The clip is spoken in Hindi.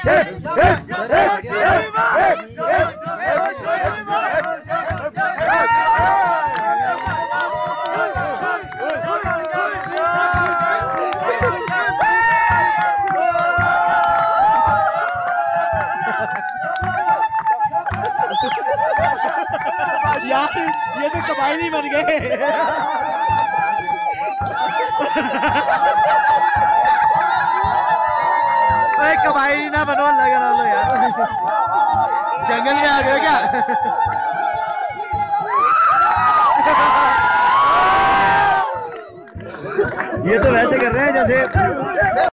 यार ये तो कबायली बन गए। कबायली ना बनो, लगा लो यार, जंगल में आ गए क्या? ये तो वैसे कर रहे हैं जैसे